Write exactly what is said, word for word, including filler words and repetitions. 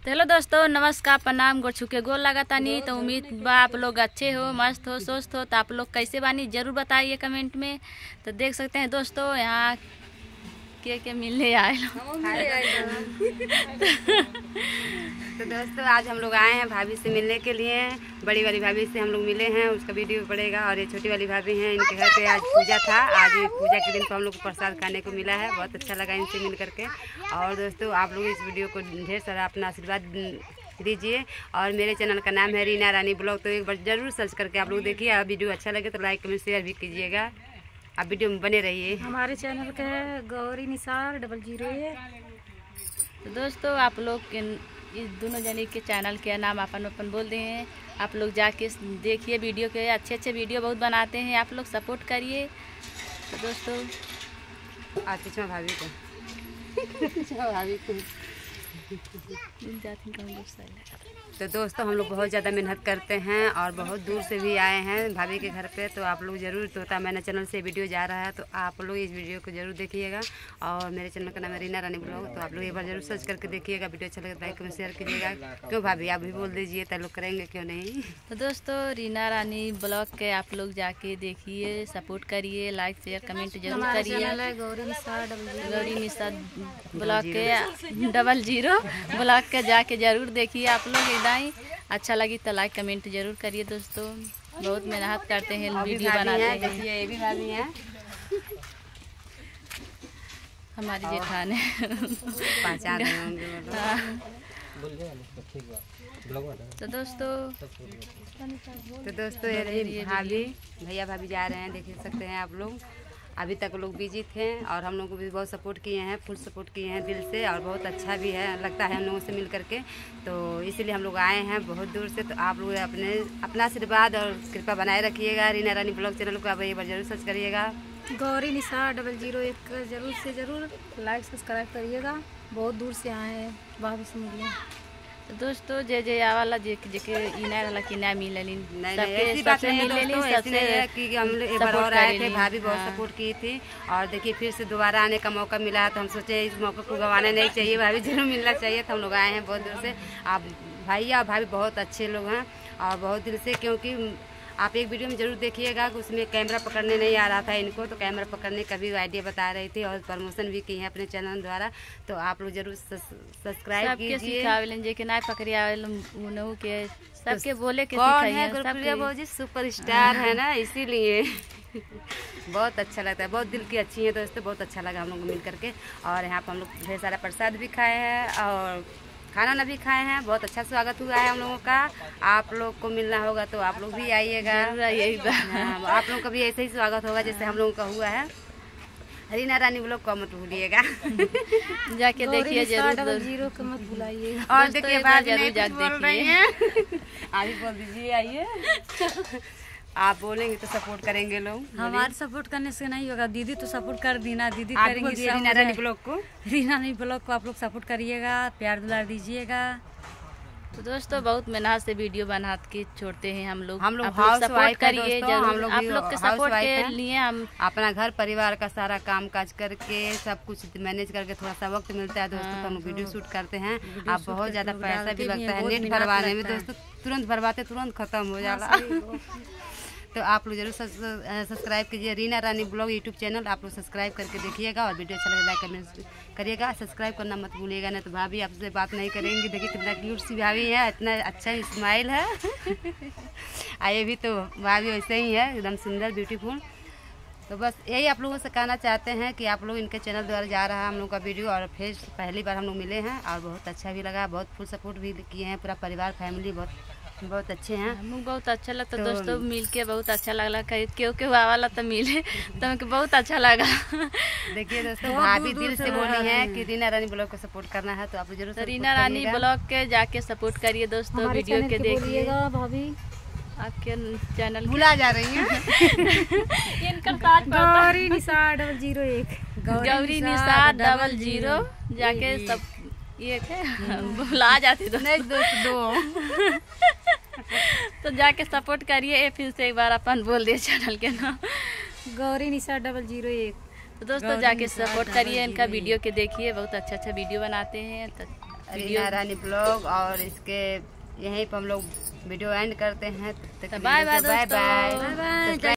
तो हेलो दोस्तों, नमस्कार, प्रणाम, गोड़ छुके गोल लगातानी। तो उम्मीद बा आप लोग अच्छे हो, मस्त हो, स्वस्थ हो। तो आप लोग कैसे बानी जरूर बताइए कमेंट में। तो देख सकते हैं दोस्तों, यहाँ के के मिलने आए तो दोस्तों आज हम लोग आए हैं भाभी से मिलने के लिए। बड़ी वाली भाभी से हम लोग मिले हैं, उसका वीडियो पड़ेगा। और ये छोटी वाली भाभी हैं, इनके घर पे आज पूजा था। आज पूजा के दिन तो हम लोग को प्रसाद खाने को मिला है, बहुत अच्छा लगा इनसे मिल करके। और दोस्तों आप लोग इस वीडियो को ढेर सारा अपना आशीर्वाद दीजिए। और मेरे चैनल का नाम है रीना रानी ब्लॉग, तो एक बार जरूर सर्च करके आप लोग देखिए। और वीडियो अच्छा लगे तो लाइक कमेंट शेयर भी कीजिएगा। आप वीडियो में बने रहिए। हमारे चैनल का है गौरी निसार डबल जीरो है। तो दोस्तों आप लोग के इस दोनों जने के चैनल के नाम अपन अपन बोल रहे हैं। आप लोग जाके देखिए वीडियो के, अच्छे अच्छे वीडियो बहुत बनाते हैं, आप लोग सपोर्ट करिए। तो दोस्तों आज पिछवा भाभी को पिछवा भाभी को तो दोस्तों हम लोग बहुत ज़्यादा मेहनत करते हैं और बहुत दूर से भी आए हैं भाभी के घर पे। तो आप लोग ज़रूर, तोता मैंने चैनल से वीडियो जा रहा है, तो आप लोग इस वीडियो को जरूर देखिएगा। और मेरे चैनल का नाम है रीना रानी ब्लॉग, तो आप लोग एक बार जरूर सर्च करके देखिएगा। वीडियो अच्छा लगे तो लाइक कमेंट शेयर कीजिएगा। क्यों भाभी आप भी बोल दीजिए, तो लोग करेंगे क्यों नहीं। तो दोस्तों रीना रानी ब्लॉग के आप लोग जाके देखिए, सपोर्ट करिए, लाइक शेयर कमेंट जरूर करिए। गौरी निसार डबल गौरी निसार ब्लॉग के डबल जीरो ब्लॉग के जाके जरूर देखिए आप लोग। एकदम अच्छा लगी तो लाइक कमेंट जरूर करिए। दोस्तों बहुत मेहनत करते हैं, वीडियो बनाते हैं। देखिए ये भी भाभी हैं, हमारी जेठान है, पहचान रहे होंगे। हाँ। तो दोस्तों तो दोस्तों ये रही भाभी, भैया भाभी जा रहे हैं, देख सकते हैं आप लोग। अभी तक लोग बिजी थे और हम लोग को भी बहुत सपोर्ट किए हैं, फुल सपोर्ट किए हैं दिल से। और बहुत अच्छा भी है, लगता है हम लोगों से मिल करके। तो इसीलिए हम लोग आए हैं बहुत दूर से। तो आप लोग अपने अपना आशीर्वाद और कृपा बनाए रखिएगा। रीना रानी ब्लॉग चैनल को आप एक बार जरूर सर्च करिएगा। गौरी निसार डबल जीरो एक जरूर से जरूर लाइक सब्सक्राइब करिएगा। बहुत दूर से आए हैं भाभी से मिलने। तो दोस्तों जे जे आवाला जे जेके इना वाला कि ना मिलली नहीं नहीं ऐसी बात नहीं है दोस्तों, ऐसी नहीं है कि हम लोग एक बार और आए थे, भाभी बहुत सपोर्ट की थी। और देखिए फिर से दोबारा आने का मौका मिला, तो हम सोचे इस मौके को गंवाना नहीं चाहिए, भाभी जरूर मिलना चाहिए। तो हम लोग आए हैं बहुत दूर से। आप भैया और भाभी बहुत अच्छे लोग हैं और बहुत दिल से, क्योंकि आप एक वीडियो में जरूर देखिएगा कि उसमें कैमरा पकड़ने नहीं आ रहा था इनको, तो कैमरा पकड़ने का भी आइडिया बता रही थी और प्रमोशन भी की है अपने चैनल द्वारा। तो आप लोग जरूर सब्सक्राइब कीजिए। सिखावेलन जे के ना पकड़िया उनहु के सबके बोले के कौन है गुरप्रिया भौजी, सुपरस्टार है ना, इसीलिए बहुत अच्छा लगता है। बहुत दिल की अच्छी है दोस्तों, बहुत अच्छा लगा हम लोग को मिल करके। और यहाँ पर हम लोग ढेर सारा प्रसाद भी खाए हैं और खाना ना भी खाए हैं। बहुत अच्छा स्वागत हुआ है हम लोगों का। आप लोग को मिलना होगा तो आप लोग भी आइएगा। आप लोगों का भी ऐसे ही स्वागत होगा जैसे हम लोगों का हुआ है। रीना रानी ब्लॉग को मत भूलिएगा, जाके देखिए जरूर, जीरो को मत भूलाइए। और देखिए बात जरूर जाके बोल रही हैं। आप ही बोल दीजिए, आइए। आप बोलेंगे तो सपोर्ट करेंगे लोग। हमारे सपोर्ट करने से नहीं होगा, दीदी तो सपोर्ट कर दी ना, दीदी आप करेंगी। रीना रानी ब्लॉग को रीना रानी ब्लॉग को आप लोग सपोर्ट करिएगा, प्यार दुलार दीजिएगा। तो दोस्तों बहुत मेहनत से वीडियो बना के छोड़ते हैं हम लोग। हम लोग हाउस वाइफ करिए, हम लोग आप लोग के सपोर्ट के लिए हम अपना घर परिवार का सारा काम काज करके सब कुछ मैनेज करके थोड़ा सा वक्त मिलता है दोस्तों, तो हम वीडियो शूट करते हैं। आप बहुत ज्यादा पैसा भी लगता है नेट भरवाने में दोस्तों, तुरंत भरवाते तुरंत खत्म हो जाला। तो आप लोग जरूर सब्सक्राइब कीजिए Reena Rani blog YouTube channel. आप लोग सब्सक्राइब करके देखिएगा और वीडियो अच्छा लगे लाइक कमेंट करिएगा। सब्सक्राइब करना मत भूलिएगा, नहीं तो भाभी आपसे बात नहीं करेंगी। देखिए कितना क्यूट सी भाभी है, इतना अच्छा स्माइल है। आइए भी तो भाभी वैसे ही है, एकदम सुंदर ब्यूटीफुल। तो बस यही आप लोगों से कहना चाहते हैं कि आप लोग इनके चैनल द्वारा जा रहा है हम लोग का वीडियो। और फिर पहली बार हम लोग मिले हैं और बहुत अच्छा भी लगा, बहुत फुल सपोर्ट भी किए हैं। पूरा परिवार फैमिली बहुत बहुत अच्छे हैं। हमको बहुत अच्छा लगता है तो दोस्तों, मिल के बहुत अच्छा लगला। क्यों क्यों वाला तो मिले तो हमको बहुत अच्छा लगा। देखिए दोस्तों भाभी दिल से बोली है कि रीना रानी ब्लॉग को सपोर्ट करना है, तो आप जरूर तो रीना रानी ब्लॉग के जाके सपोर्ट करिए दोस्तों, वीडियो के देखिएगा। भाभी आपके चैनल भुला जा रही हैं। गौरी निसार डबल जीरो एक गौरी निसार डबल जीरो जाके सब ये भुला जाती तो नहीं दोस्त दो तो जाके सपोर्ट करिए। फिर से एक बार अपन बोल दिए चैनल के नाम, गौरी निसार डबल जीरो एक। तो दोस्तों जाके सपोर्ट करिए, इनका वीडियो के देखिए, बहुत अच्छा अच्छा वीडियो बनाते हैं। तो रीना रानी ब्लॉग, और इसके यहीं पर हम लोग वीडियो एंड करते हैं। बाय बाय बाय दोस्तों। बाय।